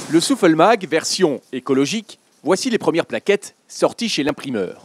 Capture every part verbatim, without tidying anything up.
Le Souffelmag, version écologique, voici les premières plaquettes sorties chez l'imprimeur.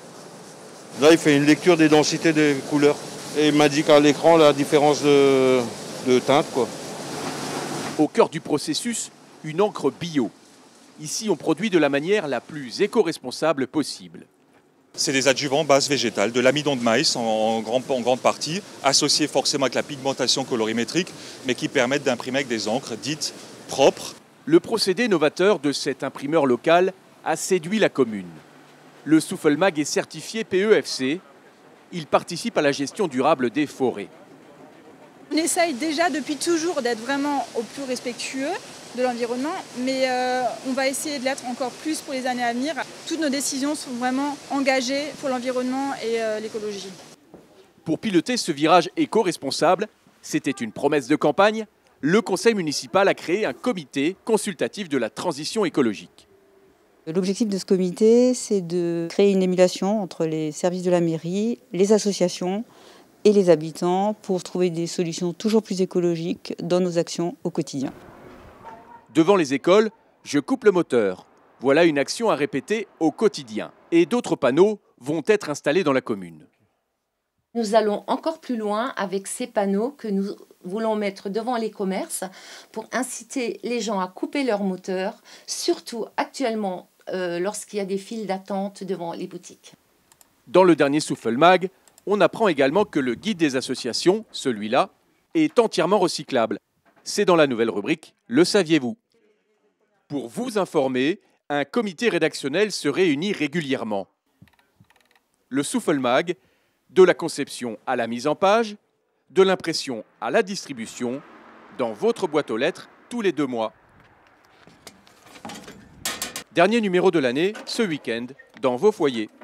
Là, il fait une lecture des densités des couleurs. Et il m'indique à l'écran la différence de, de teinte, quoi. Au cœur du processus, une encre bio. Ici, on produit de la manière la plus éco-responsable possible. C'est des adjuvants base végétale, de l'amidon de maïs en, en, grande, en grande partie, associés forcément avec la pigmentation colorimétrique, mais qui permettent d'imprimer avec des encres dites propres. Le procédé novateur de cet imprimeur local a séduit la commune. Le Souffelmag est certifié P E F C. Il participe à la gestion durable des forêts. On essaye déjà depuis toujours d'être vraiment au plus respectueux de l'environnement, mais euh, on va essayer de l'être encore plus pour les années à venir. Toutes nos décisions sont vraiment engagées pour l'environnement et euh, l'écologie. Pour piloter ce virage éco-responsable, c'était une promesse de campagne, le conseil municipal a créé un comité consultatif de la transition écologique. L'objectif de ce comité, c'est de créer une émulation entre les services de la mairie, les associations et les habitants pour trouver des solutions toujours plus écologiques dans nos actions au quotidien. Devant les écoles, je coupe le moteur. Voilà une action à répéter au quotidien. Et d'autres panneaux vont être installés dans la commune. Nous allons encore plus loin avec ces panneaux que nous voulons mettre devant les commerces pour inciter les gens à couper leur moteur, surtout actuellement euh, lorsqu'il y a des files d'attente devant les boutiques. Dans le dernier Souffelmag, on apprend également que le guide des associations, celui-là, est entièrement recyclable. C'est dans la nouvelle rubrique « Le saviez-vous » Pour vous informer, un comité rédactionnel se réunit régulièrement. Le Souffelmag, de la conception à la mise en page, de l'impression à la distribution, dans votre boîte aux lettres tous les deux mois. Dernier numéro de l'année, ce week-end, dans vos foyers.